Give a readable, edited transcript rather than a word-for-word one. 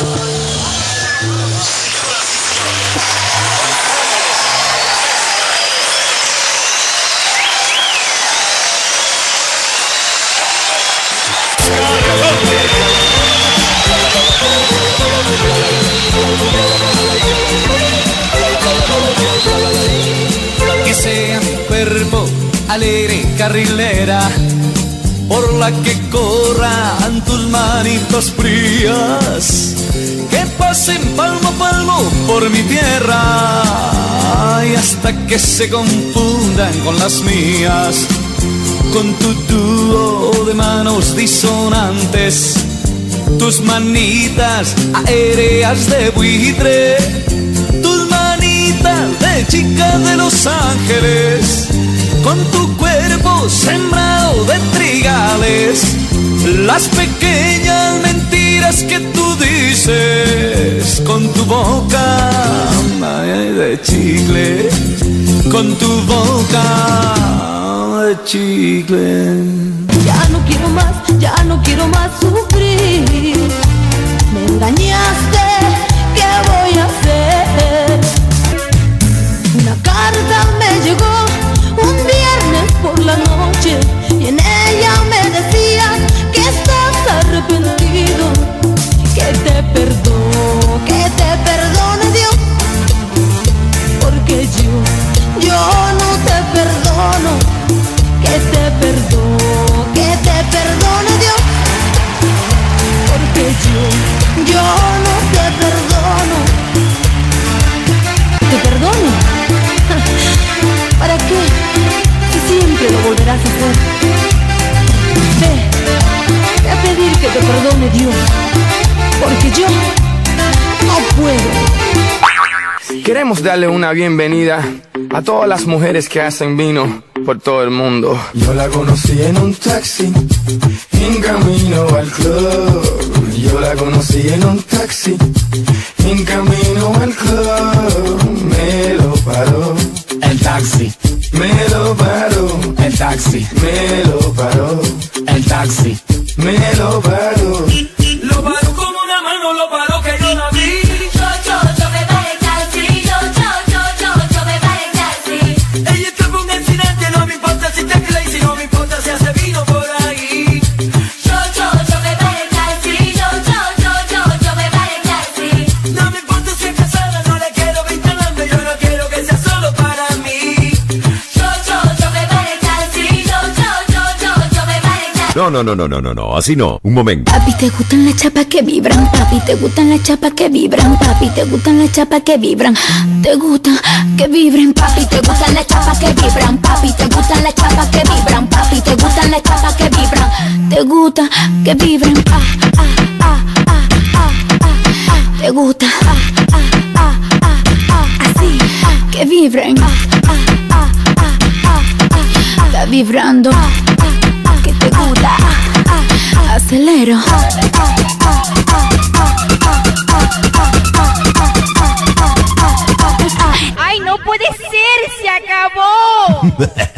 Que sea mi cuerpo alegre carrilera, por la que corran tus manitos frías, que pasen palmo a palmo por mi tierra, y hasta que se confundan con las mías, con tu dúo de manos disonantes, tus manitas aéreas de buitre, tus manitas de chica de Los Ángeles, con tu cuerpo sembrado de trigales, las pequeñas mentiras que tú dices, con tu boca de chicle, con tu boca de chicle. Ya no quiero más sufrir. Me engañaste, ¿qué voy a hacer? Una carta me llegó un viernes por la noche y en ella me decía que estás arrepentido, que te perdone Dios, porque yo no te perdono, que te perdone Dios, porque yo no te perdono. ¿Te perdono? ¿Para qué? Si siempre lo volverás a hacer. Ve a pedir que te perdone Dios, porque yo no puedo. Queremos darle una bienvenida a todas las mujeres que hacen vino por todo el mundo. Yo la conocí en un taxi, en camino al club. Yo la conocí en un taxi, en camino al club. Me lo paró el taxi, me lo paró el taxi, me lo paró el taxi, me lo paró. Lo paró como una mano, lo paró que yo la vi. Yo me paré el taxi, yo me paré el taxi. Ella tuvo un accidente, no me importa si te crazy, no me importa si hace vino por ahí. Yo me paré el taxi, yo me paré el taxi. No me importa si es casada, no la quiero vinculando, yo no quiero que sea solo para mí. Yo me paré el taxi, yo me paré el taxi. No, así no. Un momento. Papi, ¿te gustan las chapas que vibran? Papi, ¿te gustan las chapas que vibran? Papi, ¿te gustan las chapas que vibran? ¿Te gustan que vibren? Papi, ¿te gustan las chapas que vibran? Papi, ¿te gustan las chapas que vibran? Papi, ¿te gustan las chapas que vibran? ¿Te gusta que vibren? ¿Te gusta así que vibren? Está vibrando, que te gusta. Acelero. ¡Ay, no puede ser! ¡Se acabó!